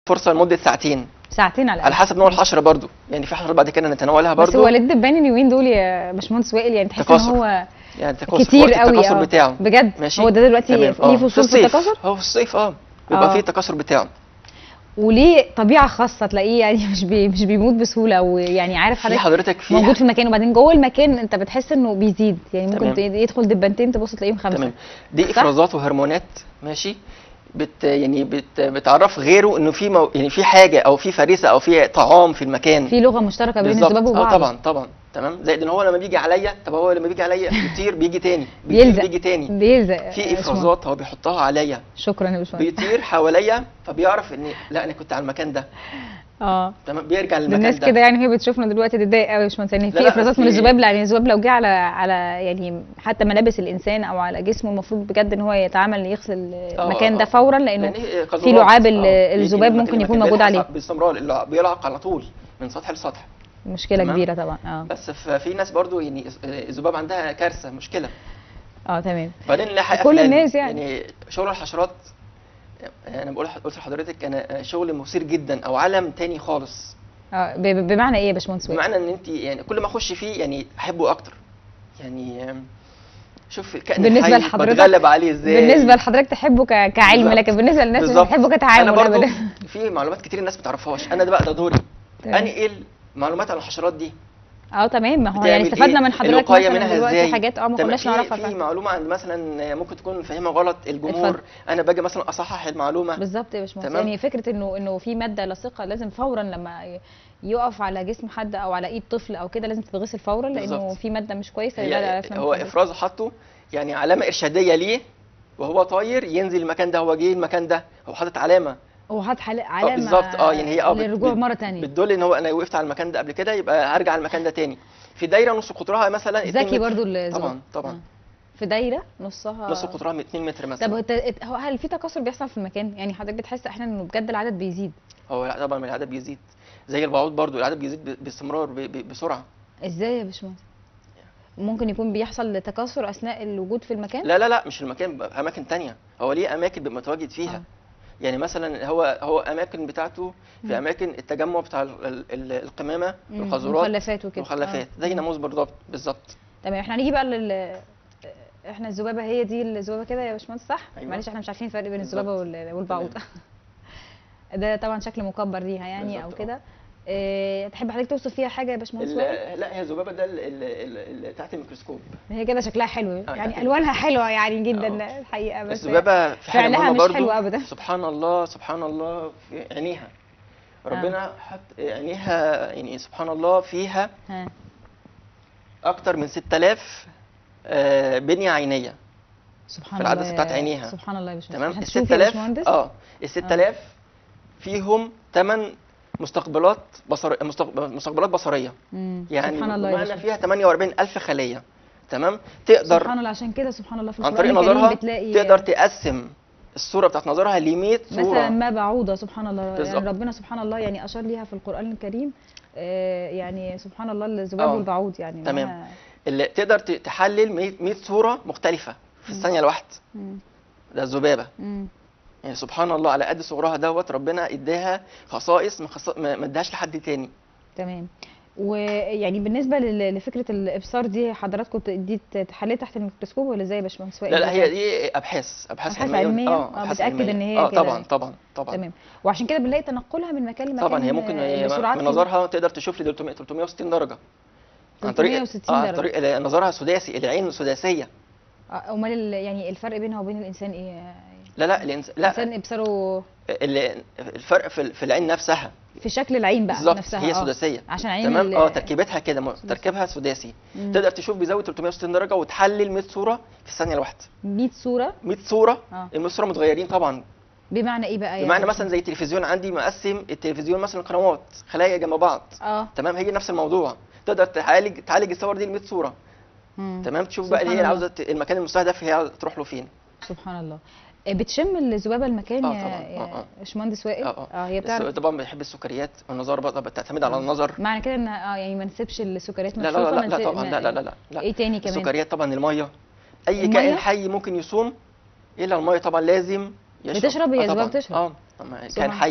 فرصه لمده ساعتين. ساعتين على حسب نوع الحشره برضو، يعني في حشرات بعد كده نتناولها برضو. بس هو الدبان اليومين دول يا باشمهندس وائل يعني تحس ان هو يعني تكاثر كتير قوي. التكاثر بتاعه بجد ماشي. هو ده دلوقتي ليه فصول في التكاثر؟ هو في الصيف بيبقى فيه التكاثر بتاعه. وليه طبيعه خاصه تلاقيه يعني مش بيموت بسهوله، ويعني عارف حضرتك موجود في المكان، وبعدين جوه المكان انت بتحس انه بيزيد، يعني ممكن يدخل دبانتين تبص تلاقيهم 5. تمام. دي افرازات وهرمونات ماشي، بتعرف غيره انه في يعني في حاجه او في فريسه او في طعام في المكان، في لغه مشتركه بين الذباب وبعض. طبعا تمام. زائد ان هو لما بيجي عليا، طب هو لما بيجي عليا بيطير بيجي تاني بيجي تاني بيلزق في افرازات هو بيحطها عليا. شكرا يا باشمهندس. بيطير حواليا فبيعرف ان لا انا كنت على المكان ده. تمام. بيرجع للمكان ده. الناس كده يعني هي بتشوفنا دلوقتي تتضايق قوي يا باشمهندس، يعني في افرازات من الذباب. يعني الذباب لو جه على يعني حتى ملابس الانسان او على جسمه، المفروض بجد ان هو يتعامل يغسل المكان ده فورا، لانه في لعاب الذباب ممكن يكون موجود عليه باستمرار. اللي بيلعق على طول من سطح لسطح، مشكله كبيره طبعا. بس في ناس برضو يعني الذباب عندها كارثه مشكله. تمام. بعدين كل الناس يعني شغل الحشرات، انا قلت لحضرتك انا شغل مثير جدا او عالم تاني خالص. بمعنى ايه يا باشمهندس؟ بمعنى ان انت يعني كل ما اخش فيه يعني احبه اكتر. يعني شوف الكائن بالنسبه لحضرتك بتغلب عليه ازاي. بالنسبه لحضرتك تحبه كعلم، لكن بالنسبه للناس مش بتحبه كتعامل. انا برضو في معلومات كتير الناس ما تعرفهاش، انا ده دوري انقل معلومات عن الحشرات دي. تمام. ما هو يعني استفدنا من حضرتك مثلا دلوقتي حاجات ما كناش نعرفها. في معلومه عند مثلا ممكن تكون فاهمها غلط الجمهور، انا باجي مثلا اصحح المعلومه. بالظبط يا باشمهندس. يعني فكره انه في ماده لاصقه لازم فورا لما يقف على جسم حد او على ايد طفل او كده لازم تتغسل فورا، لانه في ماده مش كويسه. هو افراز حاطه يعني علامه ارشاديه ليه وهو طاير ينزل المكان ده، هو جه المكان ده، هو حاطط علامه. هو حاطط علامه بالظبط. يعني هي للرجوع مره ثانيه، بتدل ان هو انا وقفت على المكان ده قبل كده، يبقى هرجع المكان ده تاني. في دايره نص قطرها مثلا ذكي برضو طبعا في دايره نص قطرها 2 متر مثلا. طب هل في تكاثر بيحصل في المكان؟ يعني حضرتك بتحس احيانا انه بجد العدد بيزيد؟ لا طبعا العدد بيزيد زي البعوض برضو، العدد بيزيد باستمرار بسرعه. ازاي يا باشمهندس؟ ممكن يكون بيحصل تكاثر اثناء الوجود في المكان؟ لا مش المكان، اماكن تانية. هو ليه اماكن بيبقى متواجد فيها. يعني مثلا هو اماكن بتاعته في اماكن التجمع بتاع القمامه والقاذورات مخلفات وكده، مخلفات زي ناموس بالظبط. تمام. احنا هنيجي بقى احنا الذبابه، هي دي الذبابه كده يا باشمهندس صح؟ أيوة. معلش احنا مش عارفين الفرق بين الذبابه والبعوض. ده طبعا شكل مكبر ليها يعني او كده. تحب حضرتك توصف فيها حاجه يا باشمهندس؟ لا هي الذبابه ده اللي تحت الميكروسكوب. هي كده شكلها حلو يعني الوانها حلوه يعني جدا الحقيقه، بس الذبابه في حاجه مهمه برضو، حلوه ابدا. سبحان الله في عينيها. ربنا حط عينيها يعني سبحان الله فيها اكتر من 6000 بنيه عينيه سبحان في العدسه بتاعت عينيها. سبحان الله يا باشمهندس. تمام. ال 6000 ال 6000 فيهم 8 مستقبلات بصريه. يعني سبحان الله بمعنى فيها 48000 خليه. تمام. تقدر سبحان الله، عشان كده سبحان الله في عن طريق نظرها تقدر تقسم الصوره بتاعت نظرها ل 100 صوره. مثلا ما بعوضه سبحان الله. يعني ربنا سبحان الله يعني اشار ليها في القران الكريم. يعني سبحان الله الذباب والبعوض يعني تمام. اللي تقدر تحلل 100 صوره مختلفه في الثانيه الواحده. ده الذبابه. يعني سبحان الله على قد صغرها ربنا اداها خصائص ما اداهاش لحد تاني. تمام. ويعني بالنسبه لفكره الابصار دي حضراتكم دي تحللها تحت الميكروسكوب ولا ازاي يا باشمهندس؟ لا هي دي ابحاث علميه. بتاكد ان هي كده. طبعا تمام. وعشان كده بنلاقي تنقلها من مكان لمكان. طبعا هي ممكن من نظرها تقدر تشوف ل 360 درجه. عن طريق نظرها سداسي، العين سداسيه. امال يعني الفرق بينها وبين الانسان ايه؟ لا الانسان ابصاره الفرق في العين نفسها، في شكل العين بقى نفسها. هي سداسيه عشان عين تمام. تركيبتها كده تركيبها سداسي. تقدر تشوف بزاويه 360 درجه وتحلل 100 صوره في الثانيه الواحده. 100 صوره ال 100 صوره متغيرين طبعا. بمعنى ايه بقى؟ بمعنى مثلا زي التلفزيون عندي مقسم التلفزيون مثلا قنوات خلايا جنب بعض. تمام. هي نفس الموضوع. تقدر تعالج الصور دي ل 100 صوره. تمام. تشوف بقى اللي هي عاوزه المكان المستهدف هي تروح له فين. سبحان الله. بتشم الذبابه المكان يا باشمهندس وائل؟ هي بتعرف طبعا بتحب السكريات والنظر بقى بتعتمد على النظر. معنى كده ان يعني ما نسيبش السكريات مخصوصه؟ لا طبعا لا. ايه تاني كمان؟ السكريات طبعا، الميه. اي كائن حي ممكن يصوم الا الميه طبعا لازم يشرب. بتشرب؟ هي الذبابه بتشرب؟ كائن حي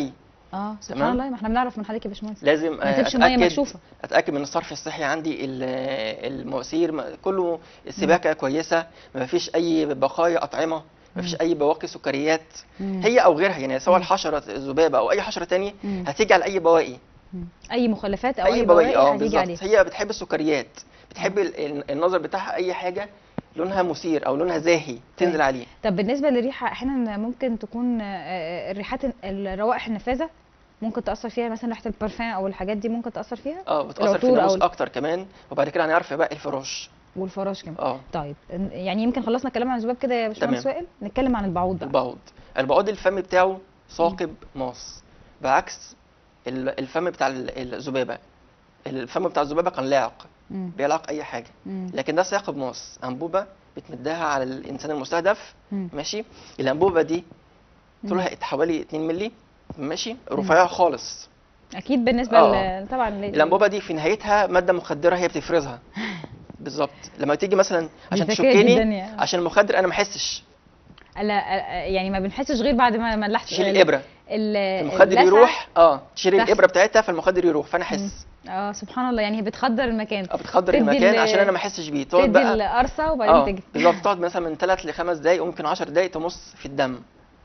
سبحان الله. ما احنا بنعرف من حضرتك يا باشمهندس لازم ما تسيبش ميه مكشوفه. اتاكد من الصرف الصحي عندي، المواسير كله، السباكه كويسه، ما فيش اي بقايا اطعمه، ما فيش اي بواقي سكريات هي او غيرها، يعني سواء الحشره الذبابه او اي حشره تاني هتيجي على اي بواقي، اي مخلفات او اي بواقي هتيجي عليها. هي بتحب السكريات، بتحب النظر بتاعها اي حاجه لونها مثير او لونها زاهي تنزل عليه. طب بالنسبه للريحه، احيانا ممكن تكون الريحات، الروائح النفاذه ممكن تاثر فيها، مثلا ريحه البارفان او الحاجات دي ممكن تاثر فيها؟ بتاثر في الناموس اكتر كمان، وبعد كده هنعرف بقى الفراش والفراش كمان. طيب يعني يمكن خلصنا الكلام عن الذباب كده يا باشمهندس وائل، نتكلم عن البعوض بقى. البعوض الفم بتاعه ثاقب ماص، بعكس الفم بتاع الذبابه. الفم بتاع الذبابه كان لاعق، بيلعق اي حاجه، لكن ده ثاقب ماص، انبوبه بتمدها على الانسان المستهدف. ماشي، الانبوبه دي طولها حوالي 2 مللي، ماشي، رفيعه خالص اكيد بالنسبه طبعا الانبوبه دي في نهايتها ماده مخدره هي بتفرزها بالظبط. لما تيجي مثلا عشان تشكني عشان المخدر انا ما احسش، لا يعني ما بنحسش غير بعد ما ملحت، تشيل الابره المخدر يروح، تشيل الابره بتاعتها فالمخدر يروح فانا احس. سبحان الله، يعني هي بتخدر المكان، بتخدر المكان عشان انا ما احسش بيه. تقعد بقى تدي القرصه وبعدين تجي بالظبط، تقعد مثلا من 3 ل 5 دقائق وممكن 10 دقائق تمص في الدم.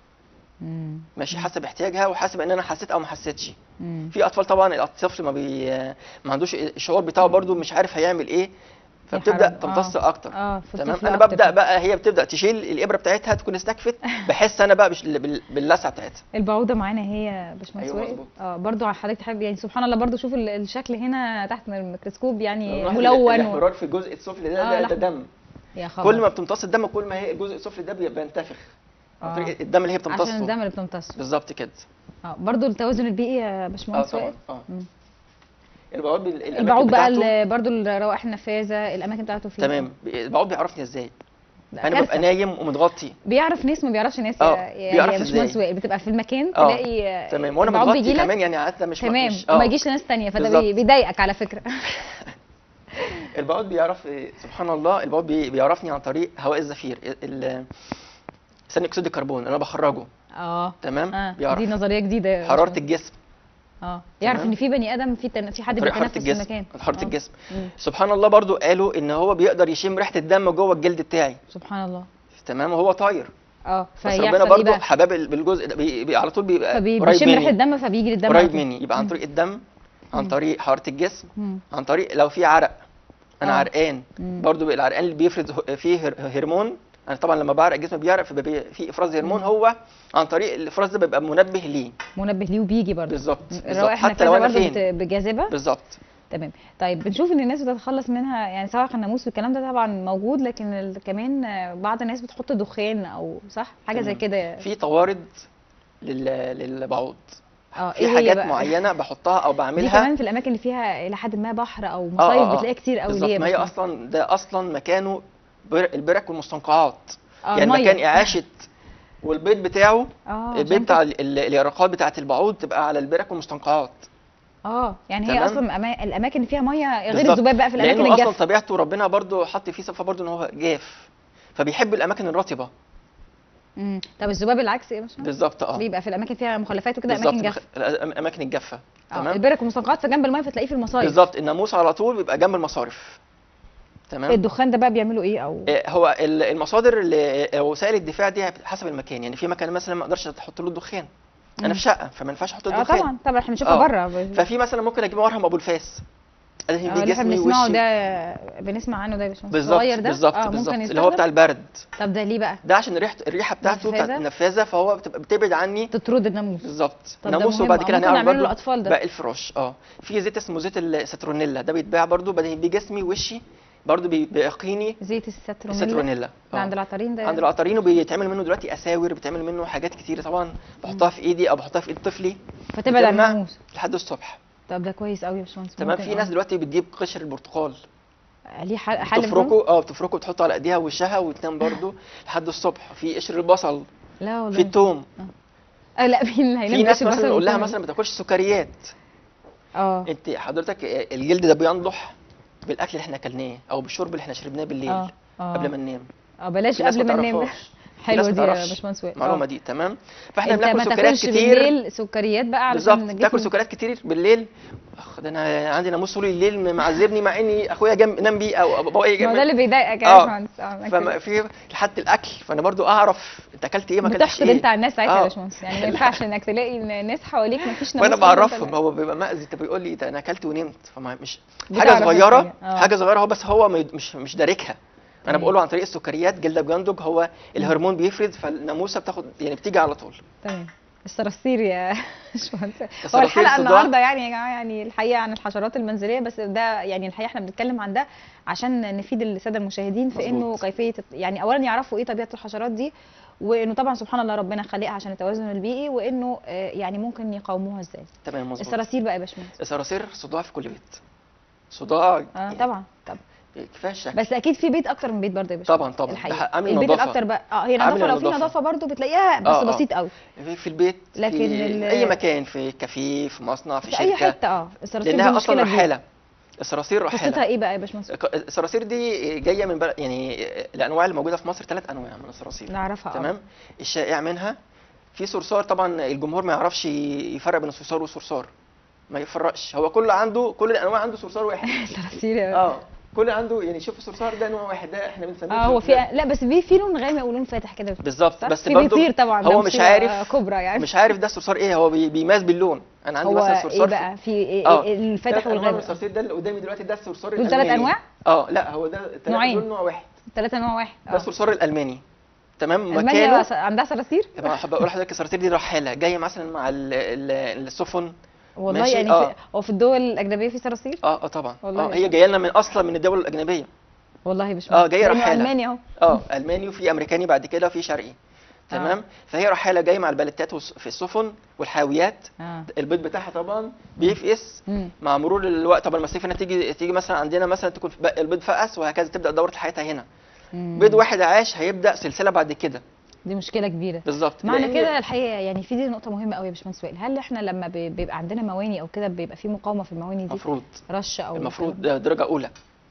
ماشي، حسب احتياجها وحسب ان انا حسيت او ما حسيتش. في اطفال طبعا الطفل ما عندوش الشعور بتاعه برده، مش عارف هيعمل ايه، فبتبدا تمتص اكتر. تمام، انا ببدا بقى، هي بتبدا تشيل الابره بتاعتها تكون استكفت، بحس انا بقى باللسعه بتاعتها. البعوضه معانا هي باشمهندس وائل. برده حضرتك تحب يعني سبحان الله برده شوف الشكل هنا تحت الميكروسكوب يعني ملون، الاحمرار في الجزء السفلي ده دم. يا خبر. كل ما بتمتص الدم كل ما هي الجزء السفلي ده بينتفخ عن طريق الدم اللي هي بتمتصه، عشان الدم اللي بتمتصه بالظبط كده. برده التوازن البيئي يا باشمهندس وائل. البعوض بقى برضو الروائح النفاذه الاماكن بتاعته فين؟ تمام. البعوض بيعرفني ازاي؟ انا ببقى نايم ومتغطي، بيعرف ناس ما بيعرفش ناس يا باشمهندس وائل. بتبقى في المكان تلاقي تمام وانا متغطي كمان، يعني عاده مش تمام وما يجيش لناس ثانيه، فده بيضايقك على فكره. البعوض بيعرف سبحان الله، البعوض بيعرفني عن طريق هواء الزفير، ثاني اكسيد الكربون انا بخرجه. تمام. بيعرف دي نظريه جديده. حراره الجسم، يعرف ان في بني ادم، في حد بيتنفس في المكان. حراره الجسم. سبحان الله برضو قالوا ان هو بيقدر يشم ريحه الدم جوه الجلد بتاعي. سبحان الله. تمام، وهو طاير. بس ربنا برضو حباب بالجزء ده على طول بيبقى قريب مني، ريحه الدم فبيجي للدم قريب مني، يبقى عن طريق الدم، عن طريق حراره الجسم، عن طريق لو في عرق انا عرقان برضو العرقان اللي بيفرز فيه هرمون. انا طبعا لما بعرق الجسم بيعرق فبيبقى في افراز هرمون، هو عن طريق الافراز ده بيبقى منبه ليه وبيجي برضه بالظبط. حتى لو انا فين بجاذبه بالظبط. تمام. طيب بنشوف ان الناس بتتخلص منها، يعني سواء كان الناموس والكلام ده طبعا موجود، لكن كمان بعض الناس بتحط دخان او صح حاجه زي كده. في طوارد للبعوض، في حاجات معينه بحطها او بعملها دي كمان في الاماكن اللي فيها الى حد ما بحر او مصايف بتلاقيها كتير قوي. ليه؟ ما هي اصلا ده اصلا مكانه البرك والمستنقعات، يعني مكان اعاشه والبيض بتاعه، البيض بتاع اليرقات بتاعه البعوض تبقى على البرك والمستنقعات. يعني هي اصلا الاماكن اللي فيها ميه غير الذباب بقى في الاماكن الجافه، لانه اصلا طبيعته ربنا برضو حط فيه صفه برضو ان هو جاف، فبيحب الاماكن الرطبه. طب الذباب العكس ايه مش بالظبط بيبقى في الاماكن فيها مخلفات وكده، اماكن جافه، الاماكن الجافه. تمام، البرك والمستنقعات في جنب الميه فتلاقيه في المصايف. بالظبط، الناموس على طول بيبقى جنب المصارف. تمام. الدخان ده بقى بيعملوا ايه؟ او هو المصادر وسائل الدفاع دي حسب المكان، يعني في مكان مثلا ما اقدرش احط له الدخان، انا في شقه فما ينفعش احط الدخان. طبعا احنا بنشوفها بره. ففي مثلا ممكن اجيب مرهم ابو الفاس اللي احنا بنسمعه ده، بنسمع عنه ده يا باشمهندس الصغير ده بالظبط اللي هو بتاع البرد. طب ده ليه بقى؟ ده عشان الريحه بتاعته بتاعت نفاذه، فهو بتبعد عني، تطرد الناموس. بالظبط، الناموس. وبعد كده هنعمل برضه للاطفال ده باقي الفراش. في زيت اسمه زيت السترونيلا، ده بيتباع برضه بدهن بيه جسمي ووشي، برضه بيقيني. زيت السترونيلا ده عند العطارين، عند العطارين، وبيتعمل منه دلوقتي اساور، بيتعمل منه حاجات كتيره طبعا، بحطها في ايدي او بحطها في ايد طفلي فتبعد عن الناموس لحد الصبح. طب ده كويس قوي يا باشمهندس. تمام. في ناس دلوقتي بتجيب قشر البرتقال ليه حل بتفركه وتحطه على ايديها ووشها وتنام برضه لحد الصبح. في قشر البصل، لا والله، في الثوم. لا مين هينام؟ في ناس مثلا نقول لها مثلا ما تاكلش سكريات. انت حضرتك الجلد ده بينضح بالاكل اللي احنا اكلناه او بالشرب اللي احنا شربناه بالليل قبل ما ننام. بلاش قبل ما ننام ده حلوه دي يا باشمهندس وائل. المعلومه دي تمام. فاحنا بناكل سكريات كتير بالليل، سكريات بقى علشان بالظبط. تاكل سكريات كتير بالليل، ده انا عندي ناموس طول الليل معذبني، مع اني اخويا جنب نام بيه او بابايا جنب. ما ده اللي بيضايقك يا باشمهندس. فما في لحد الاكل، فانا برضو اعرف انت اكلت ايه ما اكلتش ايه. بتحقد انت على الناس ساعتها يا باشمهندس، يعني ما ينفعش انك تلاقي ناس حواليك ما فيش ناموس. وانا بعرفهم، هو بيبقى مأذي، انت بيقول لي انا اكلت ونمت، فما مش حاجه صغيره، حاجه صغيره هو، بس هو مش داركها. انا بقول له عن طريق السكريات جلده بينضج، هو الهرمون بيفرز، فالناموسه بتاخد يعني بتيجي على طول. تمام. الصراصير يا باشمهندس، هو الحلقه النهارده يعني يا جماعه يعني الحقيقه عن الحشرات المنزليه، بس ده يعني الحقيقه احنا بنتكلم عن ده عشان نفيد الساده المشاهدين في انه كيفيه يعني اولا يعرفوا ايه طبيعه الحشرات دي، وانه طبعا سبحان الله ربنا خلقها عشان التوازن البيئي، وانه يعني ممكن يقاوموها ازاي. تمام مظبوط. الصراصير بقى يا باشمهندس، الصراصير صداع في كل بيت، صداع طبعا كفايه الشكل، بس اكيد في بيت اكتر من بيت برضه يا باشمهندس. طبعا الحقيقه البيت الاكتر بقى هي نظافه، لو في نظافه برضه بتلاقيها بس بسيط قوي في البيت، لكن في اي مكان، في كافيه، في مصنع، في شركه، اي حته. الصراصير لانها اصلا رحاله. الصراصير رحاله. قصتها ايه بقى يا باشمهندس؟ الصراصير دي جايه من يعني الانواع اللي موجوده في مصر 3 انواع من الصراصير نعرفها. تمام. الشائع منها في صرصار، طبعا الجمهور ما يعرفش يفرق بين الصرصار والصرصار، ما يفرقش، هو كل الانواع عنده صرصار واحد. الصراصير كل عنده يعني، شوف الصرصار ده نوع واحد، ده احنا بنسميه هو في لا بس في لون غامق ولون فاتح كده بالظبط، بس برضه طبعا هو مش عارف كبرى يعني، مش عارف ده الصرصار ايه، هو بيميز باللون. انا عندي مثلا صرصار ايه بقى في الفاتح والغامق. الصرصار ده اللي قدامي دلوقتي ده الصرصار الالماني. دول 3 انواع؟ لا هو ده دول نوع واحد. 3 انواع واحد. ده الصرصار الالماني تمام. المانيا عندها صراصير؟ طبعا حابب اقول لحضرتك الصراصير دي رحاله جايه مثلا مع السفن والله يعني هو في الدول الاجنبيه في صراصير؟ طبعا هي جايه لنا من الدول الاجنبيه والله مش جايه رحاله. المانيا اهو الماني، وفي امريكاني بعد كده، وفي شرقي تمام. فهي رحاله جايه مع البلتات في السفن والحاويات. البيض بتاعها طبعا بيفقس مع مرور الوقت. طبعا المسافه تيجي مثلا عندنا مثلا تكون البيض فقس، وهكذا تبدا دوره حياتها هنا. بيض واحد عاش هيبدا سلسله بعد كده. دي مشكله كبيره بالظبط. معنى كده الحقيقه يعني في دي نقطه مهمه قوي يا باشمهندس وائل، هل احنا لما بيبقى عندنا مواني او كده بيبقى في مقاومه في المواني دي؟ المفروض رش او المفروض درجه اولى.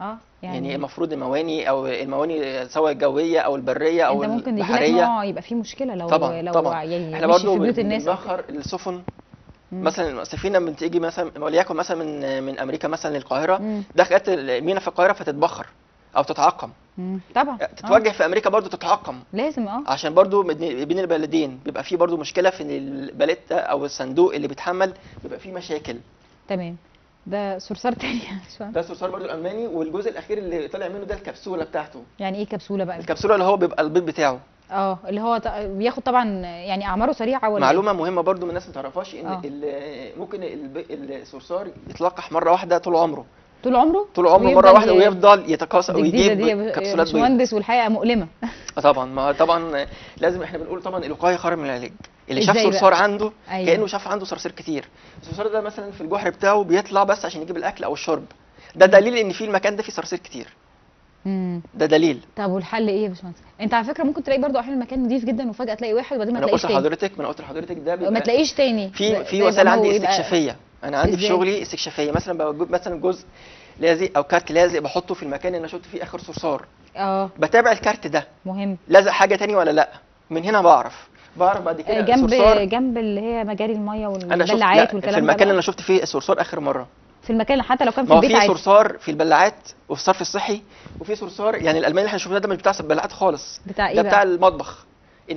يعني المفروض المواني سواء الجويه او البريه او البحريه، انت ممكن يجي لك يبقى في مشكله لو طبعا. يعني احنا برضه في بيوت الناس بنبخر السفن. مثلا السفينه لما تيجي مثلا وليكن مثلا من امريكا مثلا للقاهره، دخلت المينا في القاهره فتتبخر او تتعقم. طبعا تتوجه في امريكا برضو تتعقم لازم عشان برضو بين البلدين بيبقى فيه برضو مشكله في الباليتا او الصندوق اللي بيتحمل، بيبقى فيه مشاكل. تمام. ده صرصار تاني ده صرصار برضو الالماني. والجزء الاخير اللي طالع منه ده الكبسوله بتاعته. يعني ايه كبسوله بقى؟ الكبسوله اللي هو بيبقى البيض بتاعه اللي هو بياخد طبعا يعني اعماره سريعه ولا معلومه مهمه برضو من الناس ما تعرفهاش ان ممكن الصرصار يتلقح مره واحده طول عمره مره واحده ويفضل يتكاثر ويجيب كبسولات بيض. مهندس والحقيقه مؤلمه. طبعا ما طبعا لازم احنا بنقول طبعا الوقايه خير من العلاج. اللي شاف صرصار عنده كانه شاف عنده صراصير كتير. الصرصار ده مثلا في الجحر بتاعه بيطلع بس عشان يجيب الاكل او الشرب، ده دليل ان في المكان ده فيه صراصير كتير. ده دليل. طب والحل ايه يا باشمهندس؟ انت على فكره ممكن تلاقي برضو احيانا المكان نظيف جدا وفجاه تلاقي واحد وبعدين ما تلاقيش تاني. انا قلت لحضرتك ده ما تلاقيش تاني. في وسائل عندي استكشافيه. انا عندي في شغلي استكشافيه، مثلا بجيب مثلا جزء لازق او كارت لازق بحطه في المكان اللي انا شفت فيه اخر صرصار. بتابع الكارت ده مهم لازق حاجه تاني ولا لا، من هنا بعرف بعد كده جنب اللي هي مجاري الميه والبلاعات والكلام ده. في المكان اللي انا شفت فيه الصرصار اخر مره، في المكان حتى لو كان في البيت عادي. في صرصار في البلاعات وفي الصرف الصحي، وفي صرصار يعني الالماني اللي احنا شفناه ده مش بتاع البلاعات خالص، بتاع ايه ده بتاع المطبخ.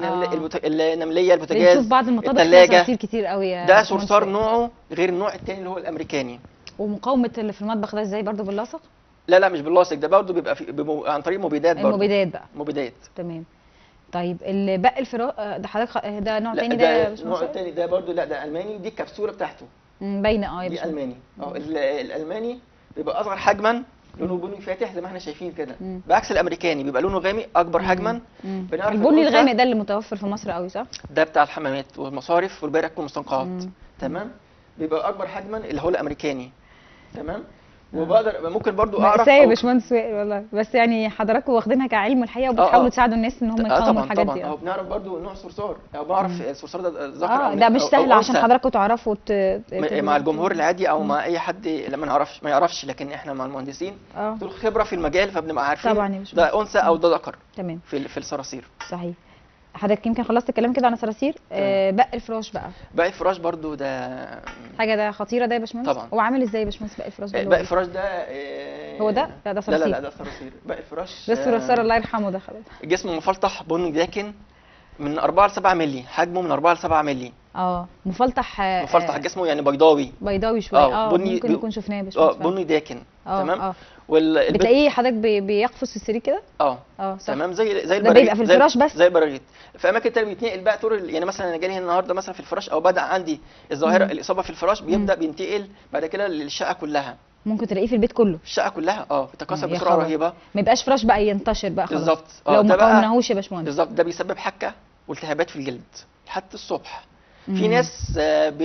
النمليه، البوتاجاز، بنشوف بعض المطابخ فيها كتير قوي. ده صرصار نوعه غير النوع الثاني اللي هو الامريكاني. ومقاومه اللي في المطبخ ده ازاي برضو باللاصق؟ لا مش باللاصق، ده برضو بيبقى عن طريق مبيدات برضو. المبيدات بقى. مبيدات. تمام. طيب اللي باقي ده حضرتك ده نوع تاني؟ ده النوع الثاني ده برضو ده الماني، دي الكبسوله بتاعته باينه دي الماني. الالماني بيبقى اصغر حجما، لونه بني فاتح زي ما احنا شايفين كده، بعكس الامريكاني بيبقى لونه غامق اكبر حجما. البني الغامق ده اللي متوفر في مصر قوي صح؟ ده بتاع الحمامات والمصارف والبرك والمستنقعات. تمام. بيبقى اكبر حجما اللي هو الامريكاني. تمام. وبقدر ممكن برضو اعرف يا باشمهندس والله، بس يعني حضراتكم واخدينها كعلم الحقيقه وبتحاولوا تساعدوا الناس ان هم يقاوموا الحاجات دي. طبعا بنعرف برضو نوع صرصار، او بعرف الصرصار ده ذكر ده مش سهل عشان حضراتكم تعرفوا مع الجمهور العادي او مع اي حد لما ما يعرفش، لكن احنا مع المهندسين دول خبره في المجال، فبنبقى عارفين طبعا ده انثى او ده ذكر. تمام. في الصراصير. صحيح. حضرتك يمكن خلصت الكلام كده عن الصراصير. باقي الفراش بقى. باقي الفراش برضو ده حاجه ده خطيره ده يا باشمهندس. طبعا. هو عامل ازاي يا باشمهندس باقي الفراش ده؟ باقي الفراش ده هو ده؟ لا ده صراصير. لا ده صراصير. باقي الفراش ده الصراصير الله يرحمه ده خلاص. جسمه مفلطح بني داكن من 4 ل 7 مللي، حجمه من 4 ل 7 مللي. مفلطح. مفلطح جسمه يعني بيضاوي شويه. ممكن نكون شفناه يا باشمهندس. بني داكن. تمام. بتلاقيه حضرتك بيقفز في السرير كده. تمام. زي البراغيث. ده بيبقى في الفراش بس. زي البراغيث. في اماكن تانية بيتنقل بقى طول، يعني مثلا انا جالي النهارده مثلا في الفراش او بدا عندي الظاهره الاصابه في الفراش، بيبدا بينتقل بعد كده للشقه كلها. ممكن تلاقيه في البيت كله. الشقه كلها بتتكاثر بسرعه رهيبه. ما يبقاش فراش بقى ينتشر بقى خلاص. بالظبط. لو ما قاومناهوش يا باشمهندس. بالظبط. ده بيسبب حكه والتهابات في الجلد حتى الصبح. في ناس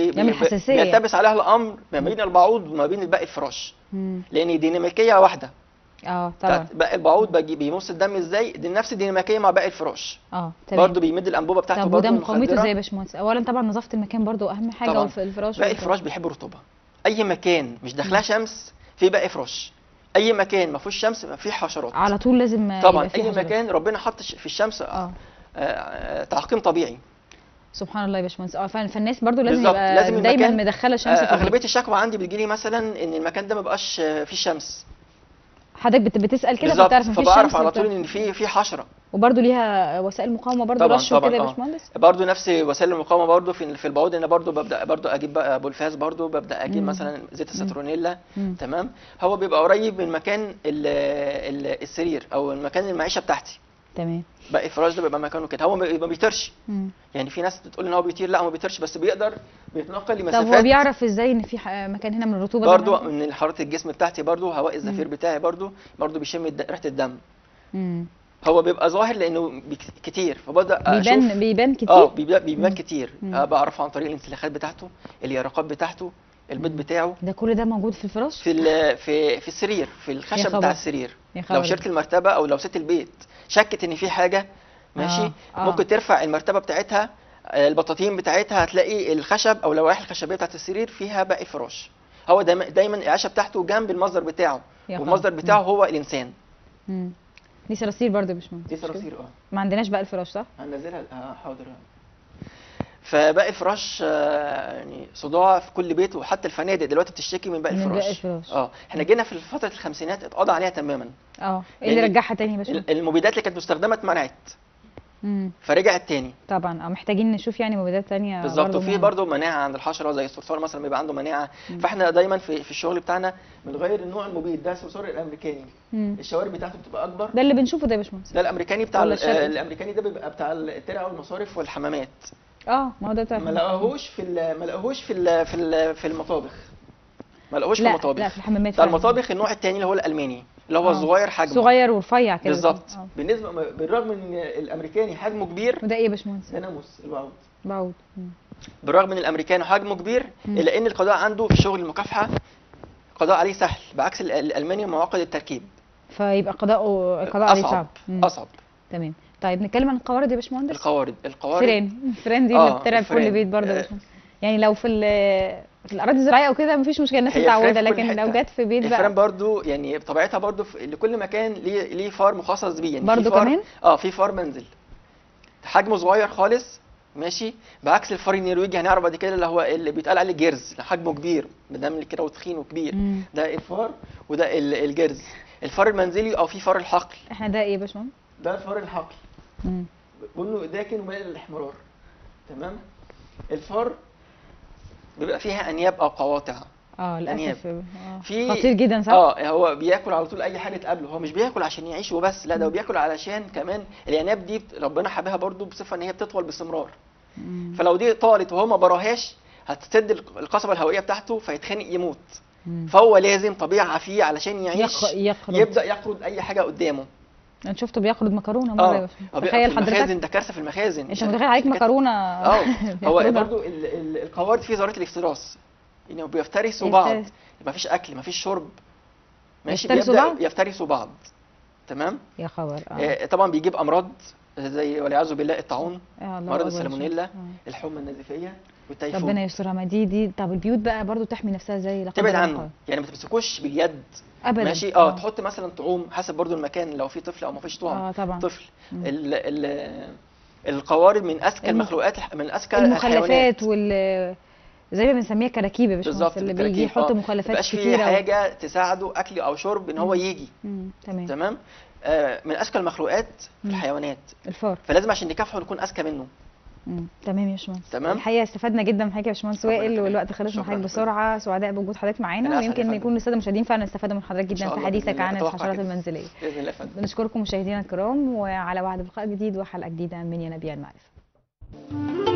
بيلتبس عليها الامر ما بين البعوض وما بين باقي الفراش، لان ديناميكيه واحده. طبعا. باقي البعوض بيمص الدم ازاي، دي نفس الديناميكيه مع باقي الفراش. تمام. برضه بيمد الانبوبه بتاعته برضه. وده مقاومته ازاي يا باشمهندس؟ اولا طبعا نظافه المكان برضه اهم حاجه. وفي الفراش باقي الفراش بيحب الرطوبه. اي مكان مش داخلها شمس في باقي فراش، اي مكان ما فيهوش شمس ما فيه حشرات على طول لازم. طبعا اي مكان ربنا حط في الشمس تعقيم طبيعي. سبحان الله يا باشمهندس. فالناس برضو لازم يبقى دايما مدخله شمس في اغلبيه الشكوى عندي بتجيلي مثلا ان المكان ده ما بقاش فيه شمس. حضرتك بتسال كده فبتعرف ان فبعرف على طول ان في حشره. وبرضو ليها وسائل مقاومه برضو رش وكده يا باشمهندس. برضو نفس وسائل المقاومه برضو في البعوض. انا برضو ببدا برضو اجيب بقى بولفاز، برضو ببدا اجيب مثلا زيت السترونيلا. تمام. هو بيبقى قريب من مكان السرير او المكان المعيشه بتاعتي. تمام. باقي الفراش ده بيبقى مكانه كده، هو ما بيطيرش. يعني في ناس بتقول ان هو بيطير، لا هو ما بيطيرش بس بيقدر بيتنقل لمسافات. طب هو بيعرف ازاي ان في مكان هنا من الرطوبه؟ برضو من حراره الجسم بتاعتي، برضو هواء الزفير بتاعي برضو بيشم ريحه الدم. هو بيبقى ظاهر لانه كتير، فبدا اشوف بيبان كتير. بيبان كتير. بعرفه عن طريق الانسلاخات بتاعته، اليرقات بتاعته، البيض بتاعه. ده كل ده موجود في الفراش؟ في السرير، في الخشب بتاع السرير. لو شلت المرتبه او لو سبت البيت شكت ان في حاجه ماشي ممكن ترفع المرتبه بتاعتها، البطاطين بتاعتها، هتلاقي الخشب او اللوائح الخشبيه بتاعت السرير فيها باقي الفراش. هو دايما العشه بتاعته جنب المصدر بتاعه، والمصدر بتاعه هو الانسان. دي صراصير برضه يا باشمهندس. دي صراصير. ما عندناش باقي الفراش صح؟ هننزلها حاضر. فباقي الفراش يعني صداع في كل بيت، وحتى الفنادق دلوقتي بتشتكي من باقي الفراش. احنا جينا في فتره الخمسينات اتقضى عليها تماما. ايه اللي رجعها تاني يا باشمهندس؟ المبيدات اللي كانت مستخدمه اتمنعت. فرجعت تاني. طبعا محتاجين نشوف يعني مبيدات تانية بالظبط. وفي برضه مناعه عند الحشره زي الصرصار مثلا بيبقى عنده مناعه. فاحنا دايما في الشغل بتاعنا بنغير النوع المبيد. ده الصرصار الامريكاني. الشوارب بتاعته بتبقى اكبر. ده اللي بنشوفه ده يا باشمهندس. ده الامريكاني بتاع الامريكاني ده بيبقى بتاع الترع والمصارف والحمامات. ما هو ده بتاع ما لقاهوش في المطابخ. ما لقاهوش في المطابخ. لا في الحمامات. بتاع المطابخ النوع الثاني اللي هو الالماني اللي هو صغير حجمه. صغير ورفيع كده. بالظبط. بالرغم ان الامريكاني حجمه كبير. وده ايه يا باشمهندس؟ ده ناموس البعوض. بعوض. بالرغم ان الامريكاني حجمه كبير الا ان القضاء عنده في شغل المكافحه القضاء عليه سهل، بعكس الالماني معقد التركيب. فيبقى القضاء عليه صعب. اصعب. تمام. طيب نتكلم عن القوارض يا باشمهندس. القوارض الفيران دي اللي بتلعب في كل بيت برضه يا باشمهندس. يعني لو في الاراضي الزراعيه او كده مفيش مشكله، الناس متعوده، لكن لو جت في بيت بقى الفيران برضو يعني بطبيعتها برضو لكل مكان ليه فار مخصص بيه. يعني برضو كمان في فار منزل حجمه صغير خالص ماشي، بعكس الفار النرويجي هنعرف بعد كده اللي هو اللي بيتقال عليه جرز، حجمه كبير مدام كده وتخين وكبير. ده الفار وده الجرز. الفار المنزلي او في فار الحقل. احنا ده ايه يا باشمهندس؟ ده الفار الحقل. بنه داكن ومائل للاحمرار. تمام. الفار بيبقى فيها انياب او قواطع. للاسف خطير جدا صح؟ هو بياكل على طول اي حاجه تقابله. هو مش بياكل عشان يعيش وبس، لا ده هو بياكل علشان كمان الانياب دي ربنا حابها برضو بصفه ان هي بتطول باستمرار. فلو دي طالت وهو ما براهاش هتسد القصبه الهوائيه بتاعته فيتخنق يموت. فهو لازم طبيعه فيه علشان يعيش يبدا يقرض اي حاجه قدامه. انا شفته بيقرض مكرونه مره. تخيل حضرتك المخازن، ده كارثه في المخازن. انت متخيل عليك مكرونه؟ هو برضو القوارض فيه ظاهره الافتراس، يعني بيفترسوا بعض، مفيش اكل مفيش شرب ماشي، يفترسوا بعض. تمام. يا خبر. طبعا بيجيب امراض زي والعياذ بالله الطاعون، مرض السالمونيلا، الحمى النزيفيه والتيفود. ربنا يسترها. ما دي طب البيوت بقى برضو تحمي نفسها ازاي؟ تبعد عنه، يعني ما تمسكوش باليد ابدا ماشي. تحط مثلا طعوم حسب برضو المكان، لو في طفل او ما فيش طعم. طبعا. طفل القوارض من اذكى المخلوقات، من اذكى المخلفات زي ما بنسميها كراكيب يا باشمهندس، اللي بيجي يحط مخلفات كتيره، مبقاش في حاجه تساعده اكل او شرب ان هو يجي. تمام. من اذكى المخلوقات في الحيوانات الفار، فلازم عشان نكافحه نكون اذكى منه. تمام يا باشمهندس. تمام. الحقيقه استفدنا جدا من حضرتك يا باشمهندس وائل، والوقت خلص من حضرتك بسرعه. سعداء بوجود حضرتك معانا، ويمكن يكون الساده المشاهدين فعلا استفادوا من حضرتك جدا في حديثك عن الحشرات المنزليه. باذن الله. بنشكركم مشاهدينا الكرام، وعلى وعد بلقاء جديد وحلقه جديده من ينابيع المعرفه.